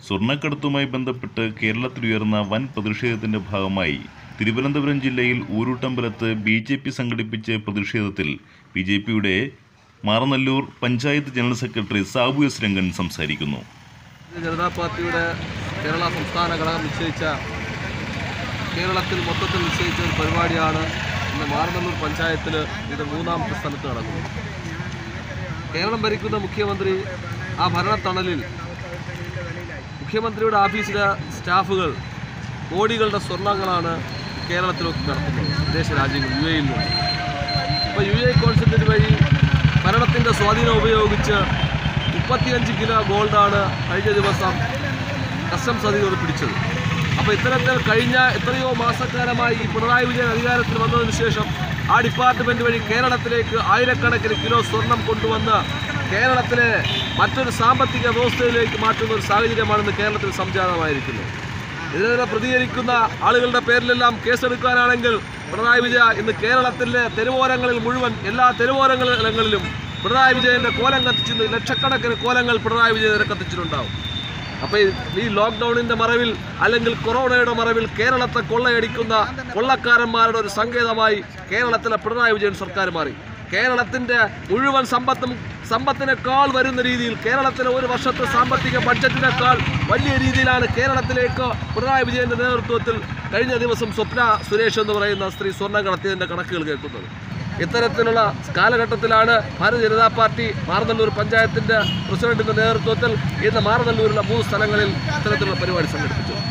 സ്വർണ്ണക്കടത്തുമായി ബന്ധപ്പെട്ട് കേരളത്തിലുയർന്ന വൻ പ്രതിഷേധത്തിന്റെ ഭാഗമായി തിരുവനന്തപുരം ജില്ലയിൽ ഊരൂട്ടമ്പലത്ത് BJP സംഘടിപ്പിച്ച പ്രതിഷേധത്തിൽ BJPയുടെ Maranallur panchayat general secretary Sabu S Rangan സംസാരിക്കുന്നു. ജനതാ പാർട്ടിയുടെ കേരള സംസ്ഥാന ഘടകം നിശ്ചയിച്ച കേരളത്തിൽ മൊത്തത്തിൽ നിശ്ചയിച്ച ഒരു പരിപാടിയാണ് ഇന്ന് മാറനല്ലൂർ പഞ്ചായത്തിൽ ഇത് മൂന്നാമത്തെ സ്ഥലത്ത് നടക്കുന്നത്. കേരളം ഭരിക്കുന്ന മുഖ്യമന്ത്രി ആ ഭരണത്തണലിൽ മുഖ്യമന്ത്രിയുടെ ഓഫീസിലെ സ്റ്റാഫുകൾ കോടികളുടെ സ്വർണ്ണങ്ങളാണ് കേരളത്തിലൊക്കെ നടത്തുന്നത് വിദേശ രാജ്യങ്ങൾ UAE യിൽ നിന്ന്. അപ്പോൾ UAE കോൺസുലേറ്റ് വഴി ഭരണത്തിൻ്റെ സ്വാധീനം ഉപയോഗിച്ച് 35 കിലോ ഗോൾഡാണ് കഴിഞ്ഞ ദിവസം കസ്റ്റംസ് അധികൃതർ പിടിച്ചത്. അപ്പോൾ ഇത്തരത്തിൽ കഴിഞ്ഞ എത്രയോ മാസക്കാലമായി ഈ പിണറായി വിജയൻ അധികാരത്തിൽ വന്നതിന് ശേഷം ആ ഡിപ്പാർട്ട്മെൻറ്റ് വഴി കേരളത്തിലേക്ക് ആയിരക്കണക്കിന് കിലോ സ്വർണം കൊണ്ടുവന്ന് കേരളത്തിലെ മറ്റൊരു സാമ്പത്തിക വ്യവസ്ഥയിലേക്ക് മാറ്റുന്ന ഒരു സാഹചര്യമാണ് ഇന്ന് കേരളത്തിൽ സംജാതമായിരിക്കുന്നത്. ഇതിനെതിരെ പ്രതികരിക്കുന്ന ആളുകളുടെ പേരിലെല്ലാം കേസെടുക്കാനാണെങ്കിൽ പിണറായി വിജയൻ ഇന്ന് കേരളത്തിലെ തെരുവോരങ്ങളിൽ മുഴുവൻ എല്ലാ തെരുവോരങ്ങളിലും പിണറായി വിജയൻ്റെ കോലം കത്തിച്ചിരുന്നു. ലക്ഷക്കണക്കിന് കോലങ്ങൾ പിണറായി വിജയനെ കത്തിച്ചിട്ടുണ്ടാവും. അപ്പോൾ ഈ ലോക്ക്ഡൗണിൻ്റെ മറവിൽ അല്ലെങ്കിൽ കൊറോണയുടെ മറവിൽ കേരളത്തെ കൊള്ളയടിക്കുന്ന കൊള്ളക്കാരന്മാരുടെ ഒരു സങ്കേതമായി കേരളത്തിലെ പിണറായി വിജയൻ സർക്കാർ മാറി. കേരളത്തിൻ്റെ മുഴുവൻ സമ്പത്തിനേക്കാൾ വരുന്ന രീതിയിൽ കേരളത്തിലെ ഒരു വർഷത്തെ സാമ്പത്തിക ബഡ്ജറ്റിനേക്കാൾ വലിയ രീതിയിലാണ് കേരളത്തിലേക്ക് പിണറായി വിജയൻ്റെ നേതൃത്വത്തിൽ കഴിഞ്ഞ ദിവസം സ്വപ്ന സുരേഷ് എന്ന് പറയുന്ന സ്ത്രീ സ്വർണ്ണം കടത്തിയതിൻ്റെ കണക്കുകൾ കേൾക്കുന്നത്. ഇത്തരത്തിലുള്ള കാലഘട്ടത്തിലാണ് ഭാരതീയ ജനതാ പാർട്ടി മാറനല്ലൂർ പഞ്ചായത്തിൻ്റെ പ്രസിഡന്റിൻ്റെ നേതൃത്വത്തിൽ ഇന്ന് മാറനല്ലൂരിലെ 3 സ്ഥലങ്ങളിൽ ഇത്തരത്തിലുള്ള പരിപാടി സംഘടിപ്പിച്ചത്.